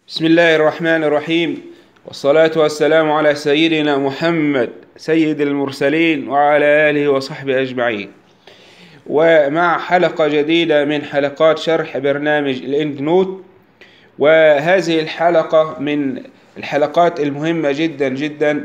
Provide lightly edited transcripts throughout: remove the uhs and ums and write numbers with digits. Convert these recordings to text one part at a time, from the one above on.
بسم الله الرحمن الرحيم، والصلاة والسلام على سيدنا محمد سيد المرسلين وعلى آله وصحبه أجمعين. ومع حلقة جديدة من حلقات شرح برنامج الإند نوت. وهذه الحلقة من الحلقات المهمة جدا جدا،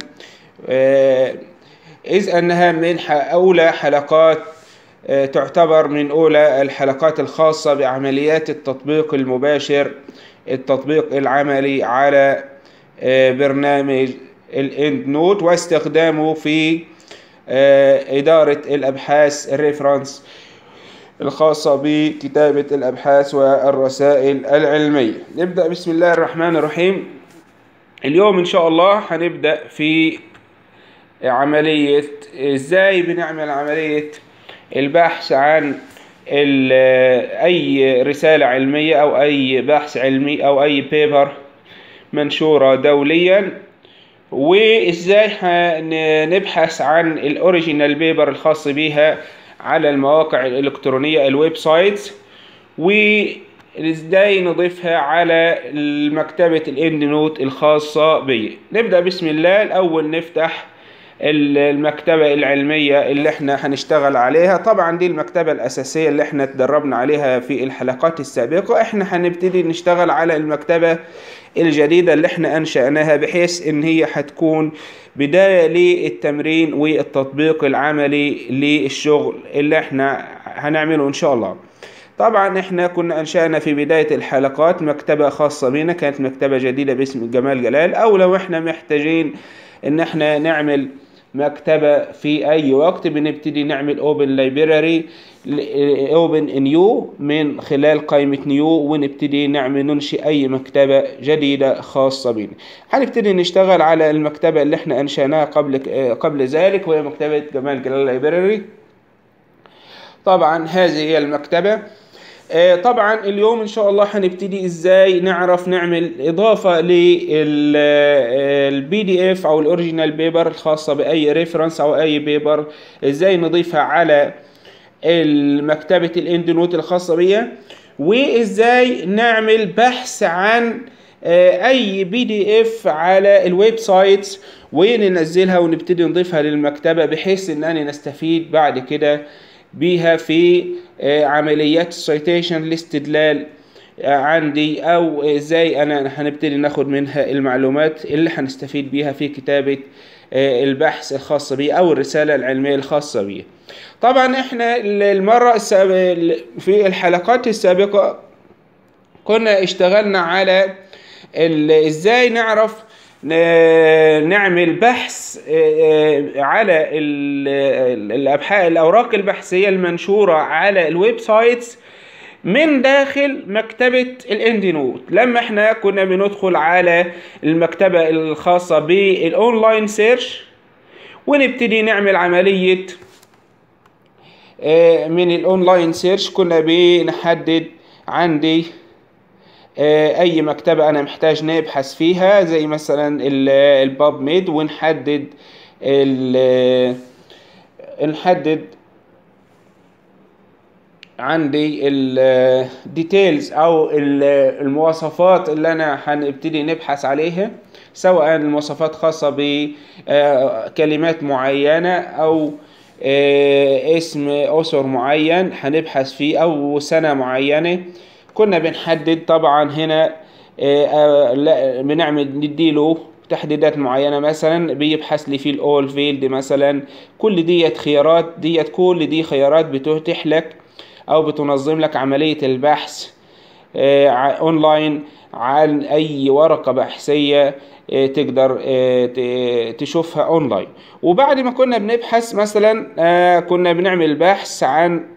إذ أنها من أولى حلقات تعتبر من أولى الحلقات الخاصة بعمليات التطبيق المباشر، التطبيق العملي على برنامج الإند نوت واستخدامه في إدارة الأبحاث الريفرنس الخاصة بكتابة الأبحاث والرسائل العلمية. نبدأ بسم الله الرحمن الرحيم. اليوم إن شاء الله هنبدأ في عملية إزاي بنعمل عملية البحث عن أي رسالة علمية أو أي بحث علمي أو أي بيبر منشورة دوليا، وإزاي نبحث عن الأوريجينال بيبر الخاص بها على المواقع الإلكترونية الويب سايتس، وإزاي نضيفها على مكتبة الإند نوت الخاصة بي. نبدأ بسم الله. الأول نفتح المكتبة العلمية اللي احنا هنشتغل عليها. طبعا دي المكتبة الأساسية اللي احنا تدربنا عليها في الحلقات السابقة. احنا هنبتدي نشتغل على المكتبة الجديدة اللي احنا أنشأناها، بحيث ان هي هتكون بداية للتمرين والتطبيق العملي للشغل اللي احنا هنعمله ان شاء الله. طبعا احنا كنا أنشأنا في بداية الحلقات مكتبة خاصة بنا، كانت مكتبة جديدة باسم جمال جلال. او لو احنا محتاجين ان احنا نعمل مكتبة في اي وقت، بنبتدي نعمل اوبن لايبراري اوبن نيو من خلال قائمة نيو، ونبتدي ننشئ اي مكتبة جديدة خاصة بنا. هنبتدي نشتغل على المكتبة اللي احنا انشأناها قبل ذلك، وهي مكتبة جمال جلال لايبراري. طبعا هذه هي المكتبة. طبعا اليوم ان شاء الله هنبتدي ازاي نعرف نعمل اضافة للبي دي اف او الاوريجينال بيبر الخاصة باي ريفرنس او اي بيبر، ازاي نضيفها على مكتبة الإند نوت الخاصة بيها، وازاي نعمل بحث عن اي بي دي اف على الويب سايتس وننزلها ونبتدي نضيفها للمكتبة، بحيث اننا نستفيد بعد كده بيها في عمليات السيتيشن، الاستدلال عندي، او ازاي انا هنبتدي ناخد منها المعلومات اللي هنستفيد بيها في كتابة البحث الخاص بيه او الرسالة العلمية الخاصة بيه. طبعا احنا في الحلقات السابقة كنا اشتغلنا على ازاي نعرف نعمل بحث على الأوراق البحثية المنشورة على الويب سايتس من داخل مكتبة الإند نوت. لما احنا كنا بندخل على المكتبة الخاصة بالأونلاين سيرش ونبتدي نعمل عملية من الأونلاين سيرش، كنا بنحدد عندي اي مكتبة انا محتاج نبحث فيها، زي مثلا الباب ميد، ونحدد نحدد عندي الديتيلز او المواصفات اللي انا هنبتدي نبحث عليها، سواء المواصفات خاصة بكلمات معينة او اسم أسر معين هنبحث فيه او سنة معينة. كنا بنحدد طبعا هنا بنعمل نديله تحديدات معينة، مثلا بيبحث لي في الأول فيلد مثلا. كل ديت خيارات، كل دي خيارات بتتيح لك أو بتنظم لك عملية البحث أونلاين عن أي ورقة بحثية تقدر تشوفها أونلاين. وبعد ما كنا بنبحث مثلا كنا بنعمل بحث عن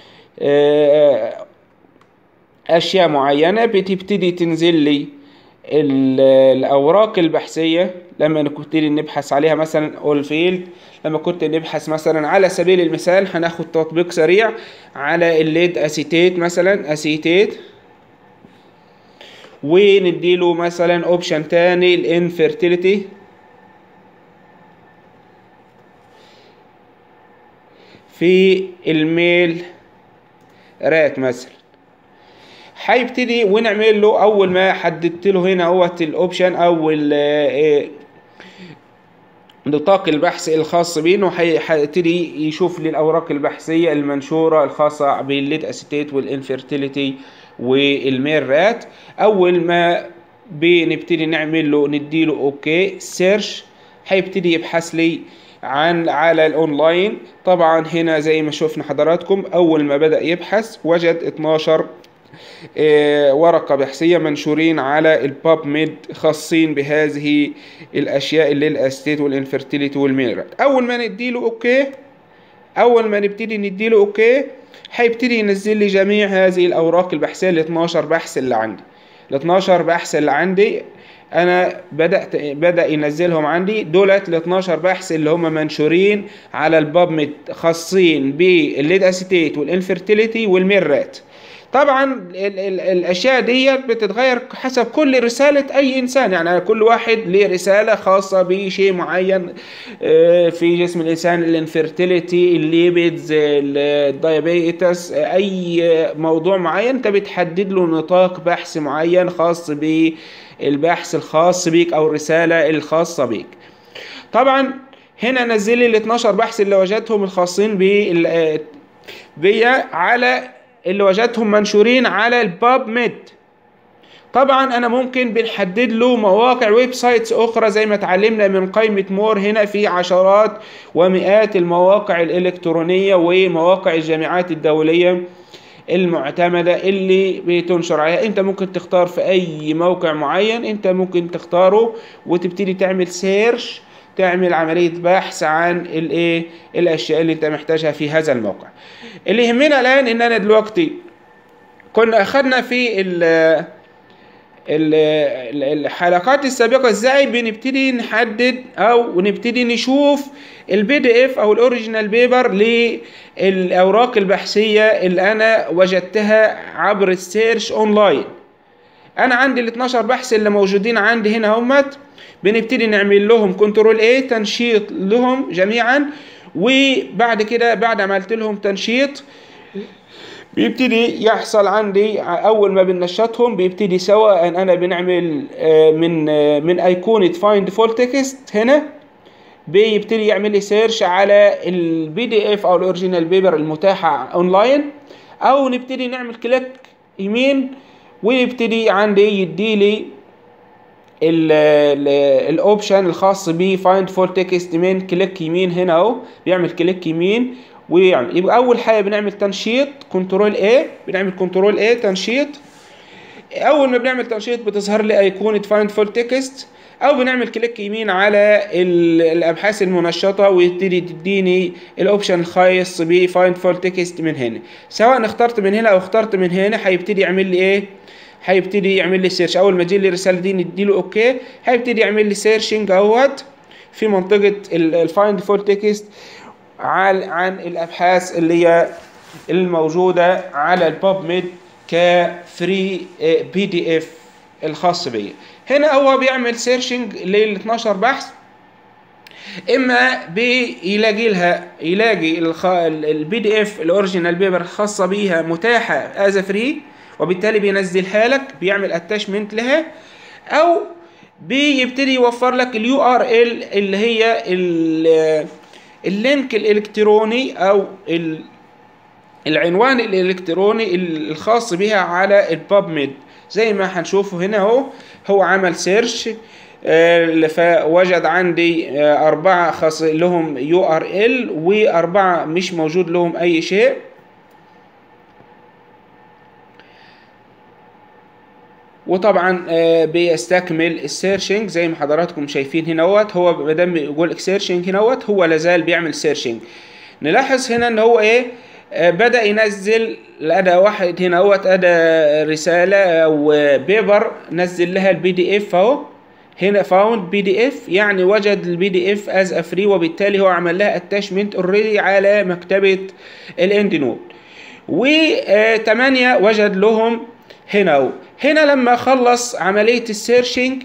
أشياء معينة، بتبتدي تنزل لي الأوراق البحثية لما نبتدي نبحث عليها، مثلا all field. لما كنت نبحث مثلا على سبيل المثال هناخد تطبيق سريع على الليد أسيتيت، مثلا أسيتيت، ونديله مثلا اوبشن تاني الانفيرتيليتي في الميل رات مثلا. هيبتدي ونعمل له اول ما حددت له هنا هو الاوبشن او نطاق البحث الخاص بيه، انه هيبتدي يشوف لي الاوراق البحثيه المنشوره الخاصه بالليد اسيتيت والانفيرتيليتي والميرات. اول ما بنبتدي نعمل له نديله اوكي سيرش، هيبتدي يبحث لي على الاونلاين. طبعا هنا زي ما شفنا حضراتكم اول ما بدأ يبحث وجد 12 ورقة بحثية منشورين على الباب ميد خاصين بهذه الأشياء اللي الأستيت والإنفرتيليتي والميرات. أول ما نبتدي نديله أوكي هيبتدي ينزل لي جميع هذه الأوراق البحثية ال 12 بحث اللي عندي. ال 12 بحث اللي عندي أنا بدأ ينزلهم عندي دولت ال 12 بحث اللي هم منشورين على الباب ميد خاصين بالليد أسيتيت والإنفرتيليتي والميرات. طبعا الاشياء دي بتتغير حسب كل رساله اي انسان، يعني كل واحد له رساله خاصه بشيء معين في جسم الانسان، الانفيرتيليتي، الليبيدز، الدايابيتس، اي موضوع معين انت بتحدد له نطاق بحث معين خاص بالبحث الخاص بيك او الرساله الخاصه بيك. طبعا هنا نزل لي ال 12 بحث اللي وجدتهم الخاصين بيا على اللي وجدتهم منشورين على الباب ميد. طبعا انا ممكن بنحدد له مواقع ويب سايتس اخرى زي ما اتعلمنا من قائمة مور. هنا في عشرات ومئات المواقع الالكترونية ومواقع الجامعات الدولية المعتمدة اللي بتنشر عليها. انت ممكن تختار في اي موقع معين انت ممكن تختاره وتبتدي تعمل سيرش، تعمل عملية بحث عن الاشياء اللي انت محتاجها في هذا الموقع. اللي يهمنا الان ان انا دلوقتي كنا اخذنا في الحلقات السابقة ازاي بنبتدي نحدد او نبتدي نشوف البي دي اف او الاوريجينال بيبر للاوراق البحثية اللي انا وجدتها عبر السيرش اونلاين. انا عندي ال 12 بحث اللي موجودين عندي هنا همت، بنبتدي نعمل لهم كنترول اي تنشيط لهم جميعا، وبعد كده بعد عملت لهم تنشيط بيبتدي يحصل عندي اول ما بننشطهم بيبتدي سواء انا بنعمل من ايقونة فايند فول تكست هنا بيبتدي يعمل لي سيرش على البي دي اف او الاوريجينال بيبر المتاحة اونلاين، او نبتدي نعمل كليك يمين ويبتدي عندي يديلي الاوبشن الخاص ب فايند فول تكست من كليك يمين. هنا اهو بيعمل كليك يمين ويعمل. يبقى اول حاجه بنعمل تنشيط كنترول اي، بنعمل كنترول اي تنشيط. اول ما بنعمل تنشيط بتظهر لي ايقونه فايند فول تكست، او بنعمل كليك يمين على الابحاث المنشطه ويبتدي تديني الاوبشن الخاص ب فايند فول تكست من هنا. سواء اخترت من هنا او اخترت من هنا هيبتدي يعمل لي ايه؟ هيبتدي يعمل لي سيرش. اول ما تجي لي الرساله دي نديله اوكي هيبتدي يعمل لي سيرشنج اهوت في منطقه الفايند فول تكست عن الابحاث اللي هي الموجوده على الباب ميد كفري بي دي اف الخاص بيا. هنا هو بيعمل سيرشنج لل 12 بحث، اما يلاقي البي دي اف الاوريجينال بيبر الخاصه بيها متاحه از فري وبالتالي بينزلها لك بيعمل اتاشمنت لها، او بيبتدي يوفر لك اليو ار ال اللي هي اللينك الالكتروني او العنوان الالكتروني الخاص بها على الباب ميد. زي ما هنشوفه هنا هو عمل سيرش فوجد عندي 4 خاص لهم يو ار ال و4 مش موجود لهم اي شيء. وطبعا بيستكمل السيرشنج زي ما حضراتكم شايفين هنا هو ما دام بيقول سيرشنج هنا هو لازال بيعمل سيرشنج. نلاحظ هنا ان هو بدأ ينزل الأداة واحد هنا أداة رسالة أو بيبر نزل لها البي دي اف اهو هنا فاوند بي دي اف، يعني وجد البي دي اف از افري وبالتالي هو عمل لها اتاشمنت اوريدي على مكتبة الاند نوت. و8 وجد لهم هنا هنا لما خلص عملية السيرشنج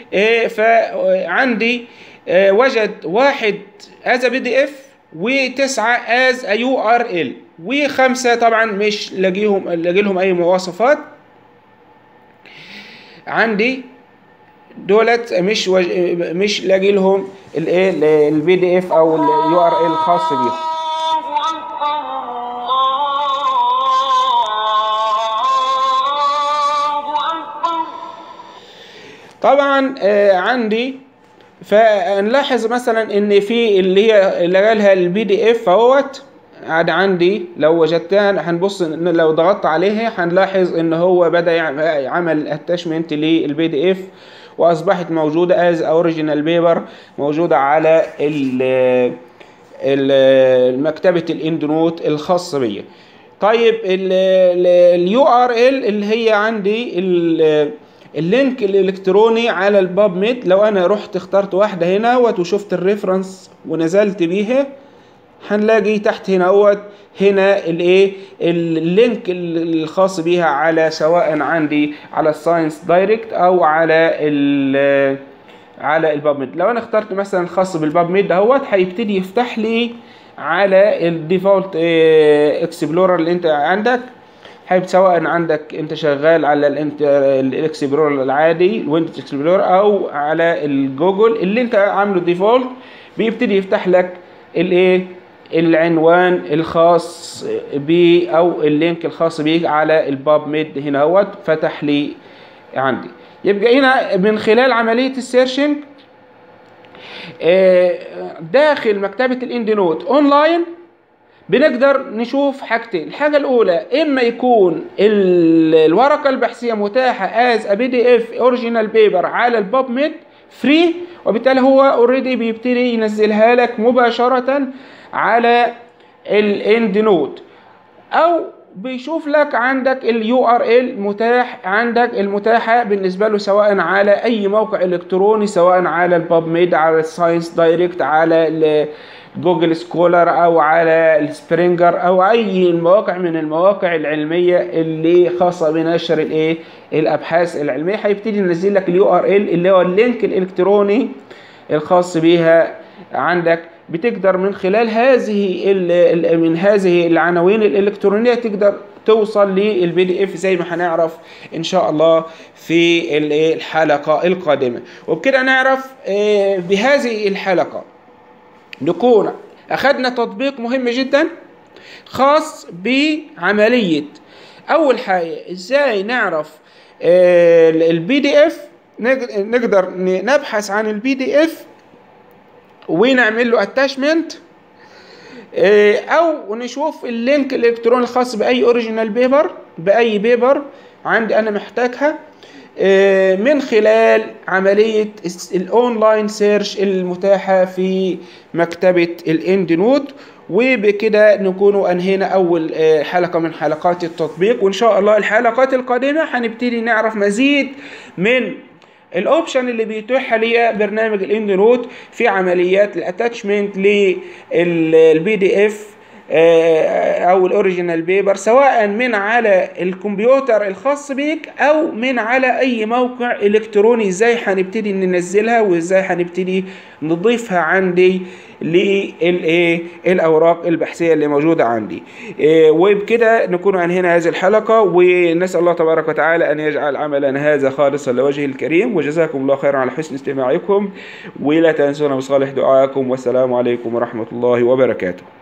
فعندي وجد 1 از بي دي اف و9 از يو ار ال و5 طبعا مش لاقي لهم اي مواصفات. عندي دولت مش لاقي لهم الايه البي دي اف او اليو ار ال الخاص بيهم. طبعا عندي فنلاحظ مثلا ان في اللي هي اللي قالها البي دي اف اهوت عاد عندي، لو وجدتها هنبص ان لو ضغطت عليها هنلاحظ ان هو بدأ يعمل اتاشمنت للبي دي اف، واصبحت موجوده از اوريجينال بيبر موجوده على مكتبه الاند نوت الخاصه بيا. طيب اليو ار ال اللي هي عندي اللينك الالكتروني على الباب ميد، لو انا رحت اخترت واحده هنا وشفت الريفرنس ونزلت بيها هنلاقي تحت هنا هنا الايه اللينك الخاص بيها على سواء عندي على الساينس دايركت او على الباب ميد. لو انا اخترت مثلا الخاص بالباب ميد هيبتدي يفتح لي على الديفولت اكسبلورر اللي انت عندك، سواء عندك انت شغال على الاكسبلورر العادي الويندوز اكسبلورر او على الجوجل اللي انت عامله ديفولت، بيبتدي يفتح لك الايه العنوان الخاص بيه او اللينك الخاص بيه على الباب ميد. هنا فتح لي عندي. يبقى هنا من خلال عملية السيرشنج داخل مكتبة الاند نوت اونلاين بنقدر نشوف حاجتين. الحاجة الأولى إما يكون الورقة البحثية متاحة as a PDF original paper على الباب ميد فري، وبالتالي هو اوريدي بيبتدي ينزلها لك مباشرة على الاند نوت، أو بيشوف لك عندك اليو ار ال متاح عندك المتاحة بالنسبة له سواء على أي موقع إلكتروني، سواء على الباب ميد على الساينس دايركت على جوجل سكولر او على السبرينجر او اي المواقع من المواقع العلميه اللي خاصه بنشر الابحاث العلميه. هيبتدي ينزل لك اليو ار ال اللي هو اللينك الالكتروني الخاص بيها عندك. بتقدر من خلال هذه العناوين الالكترونيه تقدر توصل للبي دي اف زي ما هنعرف ان شاء الله في الحلقه القادمه. وبكده نعرف بهذه الحلقه نكون أخذنا تطبيق مهم جدا خاص بعملية أول حاجة إزاي نعرف البي دي اف، نقدر نبحث عن البي دي اف ونعمل له اتاشمنت، أو نشوف اللينك الإلكتروني الخاص بأي أوريجينال بيبر بأي بيبر عندي أنا محتاجها من خلال عملية الأونلاين سيرش المتاحة في مكتبة الاند نوت. وبكده نكون أنهينا أول حلقة من حلقات التطبيق، وإن شاء الله الحلقات القادمة هنبتدي نعرف مزيد من الاوبشن اللي بيتيح لي برنامج الاند نوت في عمليات الاتاتشمنت للبي دي اف او الاوريجينال بيبر، سواء من على الكمبيوتر الخاص بيك او من على اي موقع الكتروني. ازاي هنبتدي ننزلها وازاي هنبتدي نضيفها عندي للاوراق البحثيه اللي موجوده عندي. وبكده نكون انهينا هذه الحلقه، ونسال الله تبارك وتعالى ان يجعل عملنا هذا خالصا لوجهه الكريم. وجزاكم الله خيرا على حسن استماعكم، ولا تنسونا بصالح دعائكم، والسلام عليكم ورحمه الله وبركاته.